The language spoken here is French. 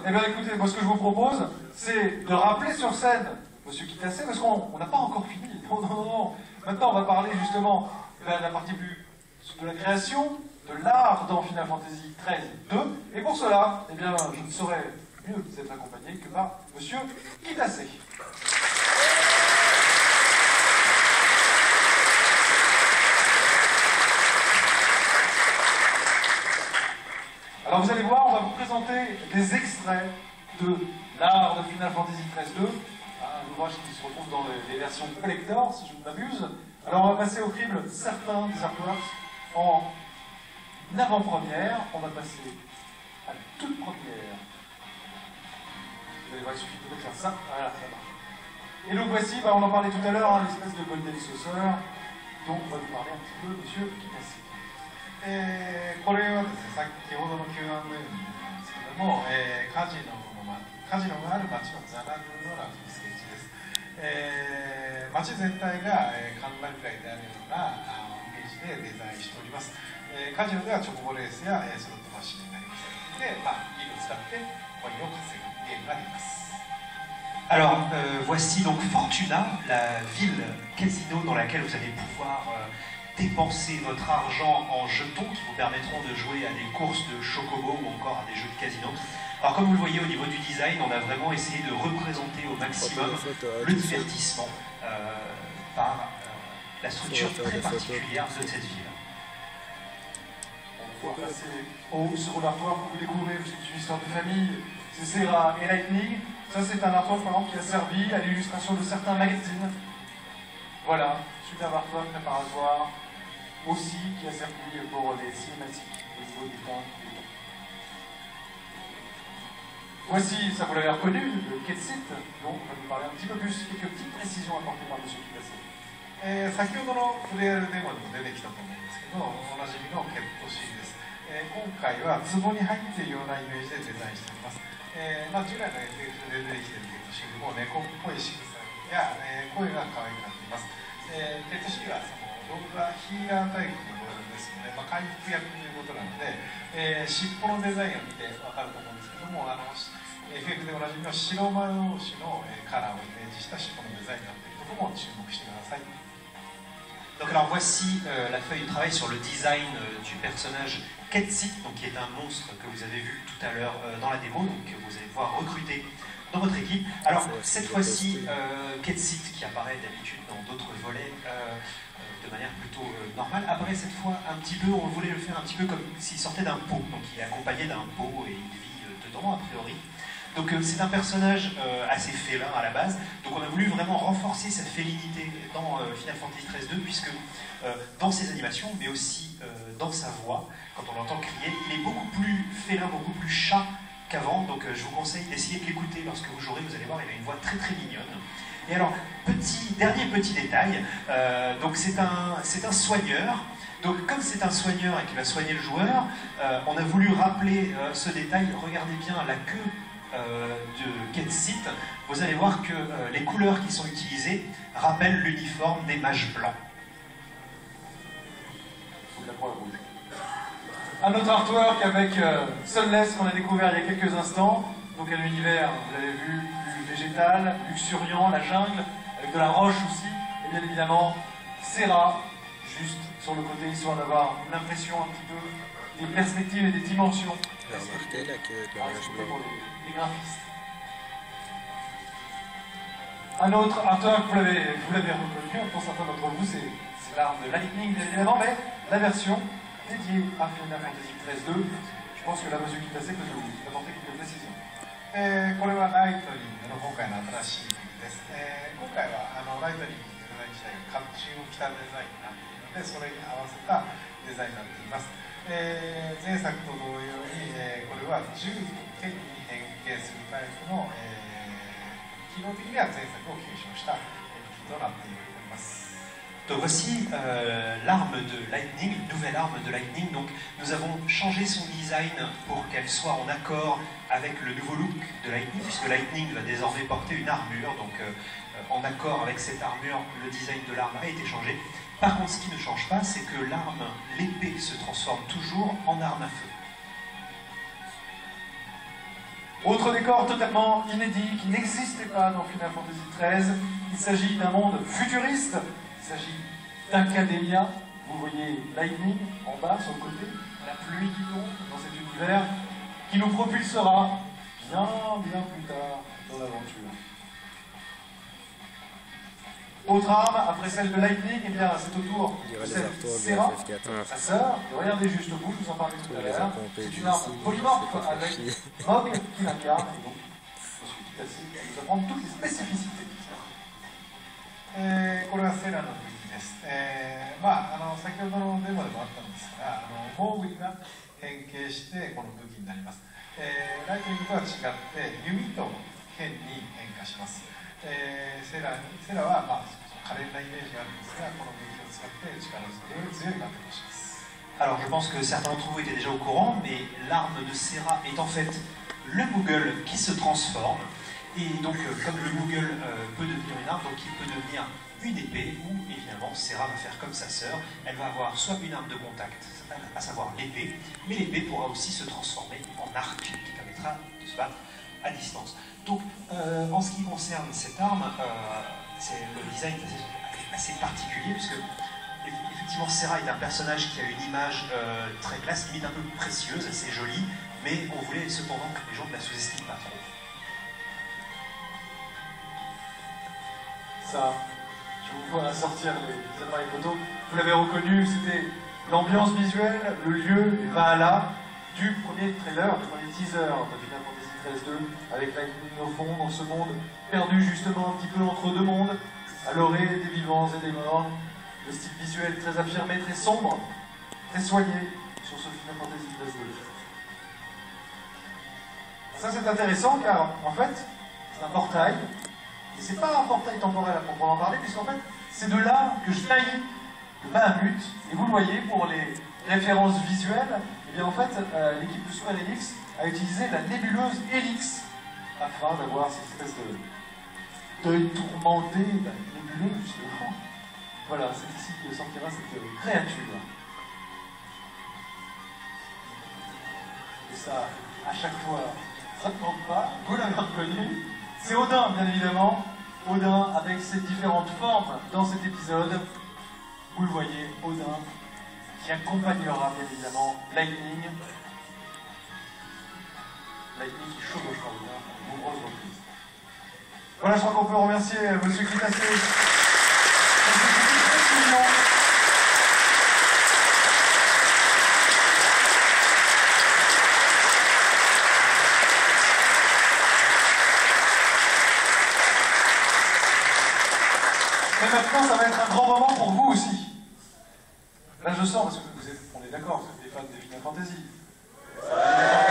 Eh bien écoutez, moi ce que je vous propose, c'est de rappeler sur scène Monsieur Kitase, parce qu'on n'a pas encore fini. Non, non, non. Maintenant, on va parler justement de la partie plus de la création, de l'art dans Final Fantasy XIII-2. Et pour cela, eh bien, je ne saurais mieux être accompagné que par Monsieur Kitase. Alors vous allez voir, on va vous présenter des extraits de l'art de Final Fantasy XIII-2, un ouvrage qui se retrouve dans les versions collector, si je ne m'abuse. Alors on va passer au crible certains des artworks en avant-première. On va passer à la toute première. Vous allez voir, il suffit de faire ça. Voilà, ça marche. Et donc voici, on en parlait tout à l'heure, l'espèce de Golden Saucer, dont on va vous parler un petit peu, Monsieur Kitase. これはですね、先ほどの Q&A なんですけども、カジノがある町のザナグのラフスケッチです。町全体が歓楽街であるようなイメージでデザインしております。カジノではチョコボレースやスロットマシンになります。で、ビールを使ってコインを稼ぐゲームができます。 Alors, voici donc Fortuna, la ville casino dans laquelle vous allez pouvoir dépenser votre argent en jetons qui vous permettront de jouer à des courses de chocobo ou encore à des jeux de casino. Alors comme vous le voyez au niveau du design, on a vraiment essayé de représenter au maximum le divertissement par la structure très particulière de cette ville. On va passer au second artwork que vous découvrez, c'est une histoire de famille, c'est Serra et Lightning. Ça c'est un artwork par exemple qui a servi à l'illustration de certains magazines. Voilà, superbe artwork préparatoire. Aussi qui a servi pour les cinématiques au niveau du temps. Voici, ça vous l'avez reconnu, le Ketsit, dont on va nous parler un petit peu plus, quelques petites précisions apportées par M. Kitase. 先ほどのフレアルデモにも出てきたと思うんですけど、おなじみのケットシーンです。今回は壺に入っているようなイメージでデザインしております。従来の FF で出てきているケットシーンも猫っぽい仕草や、声が可愛くなっています。ケットシーンは道具がヒーラータイプの道具ですので、回復役ということなので、尻尾のデザインを見て分かると思うんですけども、FF でおなじみの白魔同士のカラーをイメージした尻尾のデザインになっていることも注目してください。 Donc alors voici la feuille de travail sur le design du personnage Ketsit, donc qui est un monstre que vous avez vu tout à l'heure dans la démo, donc que vous allez pouvoir recruter dans votre équipe. Alors cette fois-ci, Ketsit, qui apparaît d'habitude dans d'autres volets de manière plutôt normale, apparaît cette fois un petit peu, on voulait le faire un petit peu comme s'il sortait d'un pot, donc il est accompagné d'un pot et il vit dedans a priori. Donc c'est un personnage assez félin à la base, donc on a voulu vraiment renforcer cette félinité dans Final Fantasy XIII-2, puisque dans ses animations, mais aussi dans sa voix, quand on l'entend crier, il est beaucoup plus félin, beaucoup plus chat qu'avant, donc je vous conseille d'essayer de l'écouter lorsque vous jouerez, vous allez voir, il a une voix très très mignonne. Et alors, dernier petit détail, donc c'est un soigneur. Donc comme c'est un soigneur et qu'il va soigner le joueur, on a voulu rappeler ce détail. Regardez bien la queue de Ketsit. Vous allez voir que les couleurs qui sont utilisées rappellent l'uniforme des mages blancs. Un autre artwork avec Sunless qu'on a découvert il y a quelques instants. Donc un univers, vous l'avez vu, plus végétal, luxuriant, la jungle, avec de la roche aussi. Et bien évidemment, Serra, juste sur le côté, histoire d'avoir une impression un petit peu des perspectives et des dimensions. Remarquez la queue de pour les graphistes. Un autre artwork, vous l'avez reconnu, pour certains d'entre vous, c'est l'arme de Lightning, bien évidemment, mais la version dédiée à Final Fantasy XIII-2, je pense que là, M. Kitase peut nous apporter quelques précisions. これはライトニングの今回の新しい武器です。今回はライトニングのデザイン自体が甲冑を着たデザインになっているので、それに合わせたデザインになっています。前作と同様に、これは銃と剣に変形するタイプの、基本的には前作を継承した武器となっております。 Donc voici l'arme de Lightning, une nouvelle arme de Lightning. Donc nous avons changé son design pour qu'elle soit en accord avec le nouveau look de Lightning, puisque Lightning va désormais porter une armure. Donc en accord avec cette armure, le design de l'arme a été changé. Par contre, ce qui ne change pas, c'est que l'arme, l'épée, se transforme toujours en arme à feu. Autre décor totalement inédit qui n'existait pas dans Final Fantasy XIII. Il s'agit d'un monde futuriste. Il s'agit d'Academia. Vous voyez Lightning en bas sur le côté, la pluie qui tombe dans cet univers qui nous propulsera bien plus tard dans l'aventure. Autre arme, après celle de Lightning, eh bien c'est au tour de celle de Serra, sa sœur. Et regardez juste au bout, je vous en parlais tout à l'heure. C'est une arme polymorphe avec Rogue qui l'incarne. Et donc, je suis tout assez à vous apprendre toutes les spécificités. これはセラの武器です。先ほどのデモでもあったんですが、モーグリが変形してこの武器になります。ライトニングとは違って弓と剣に変化します。セラは、可憐なイメージがあるんですが、この武器を使って力強いバトルをします。 Alors je pense que certains d'entre vous étaient déjà au courant, mais l'arme de Serra est en fait le Moogle qui se transforme. Et donc, comme le Moogle peut devenir une arme, donc il peut devenir une épée, ou évidemment, Serra va faire comme sa sœur, elle va avoir soit une arme de contact, à savoir l'épée, mais l'épée pourra aussi se transformer en arc, qui permettra de se battre à distance. Donc, en ce qui concerne cette arme, le design est assez particulier, puisque effectivement, Serra est un personnage qui a une image très classe, limite un peu précieuse, assez jolie, mais on voulait cependant que les gens ne la sous-estiment pas trop. Ça, je vous vois sortir les appareils photo. Vous l'avez reconnu, c'était l'ambiance visuelle, le lieu, les Valhalla du premier trailer, du premier teaser de Final Fantasy XIII 2, avec Lightning au fond, dans ce monde perdu justement un petit peu entre deux mondes, à l'orée des vivants et des morts. Le style visuel très affirmé, très sombre, très soigné sur ce Final Fantasy XIII 2. Ça c'est intéressant car en fait, c'est un portail. Et c'est pas un portail temporel à proprement parler, puisqu'en fait, c'est de là que je taille le Bahamut. Et vous le voyez, pour les références visuelles, et bien en fait, l'équipe de Square Enix a utilisé la nébuleuse Helix afin d'avoir cette espèce d'œil tourmenté, nébuleux, justement. Voilà, c'est ici que sortira cette créature. Et ça, à chaque fois, ça ne manque pas, vous l'avez reconnu. C'est Odin, bien évidemment. Odin avec ses différentes formes dans cet épisode. Vous le voyez, Odin qui accompagnera bien évidemment Lightning. Lightning qui chevauchera Odin à de nombreuses reprises. Voilà, je crois qu'on peut remercier Monsieur Kitase. Mais maintenant, ça va être un grand moment pour vous aussi. Là, je sens, parce que on est d'accord, vous êtes des fans des Final Fantasy.